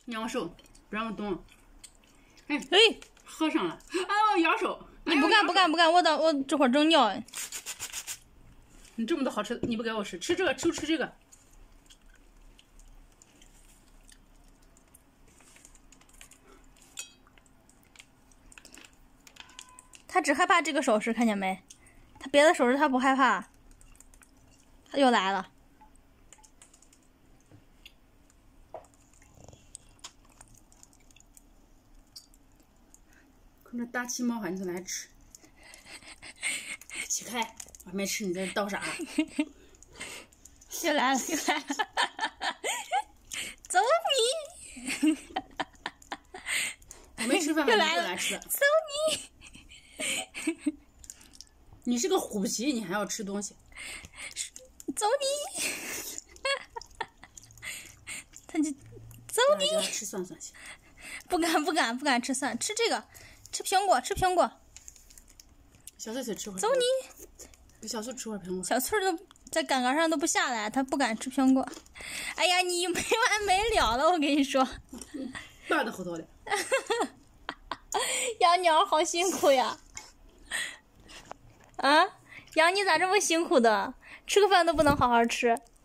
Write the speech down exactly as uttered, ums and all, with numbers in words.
让我手，不让我动。哎哎， 合上了。啊，咬手！ 你不干不干不干，我等我这会儿整尿。 你这么多好吃的，你不给我吃，吃这个，就吃这个。 他只害怕这个手势，看见没？他别的手势他不害怕。他又来了。 看这大气冒汗，你就来吃。起开！我还没吃，你在这倒啥？ 又来了，又来了！走你！ 我没吃饭， 又你来了， 来吃。 走你！ 你是个虎皮，你还要吃东西？ 走你！他就走你！ 吃蒜蒜去。 不敢不敢不敢吃蒜，吃这个，吃苹果，吃苹果。 小翠翠吃会儿。 走你！ 给小翠吃会儿苹果。 小翠都在杆杆上都不下来，她不敢吃苹果。哎呀，你没完没了了，我跟你说。 大的后头的。 养鸟好辛苦呀！啊，养你咋这么辛苦的？吃个饭都不能好好吃。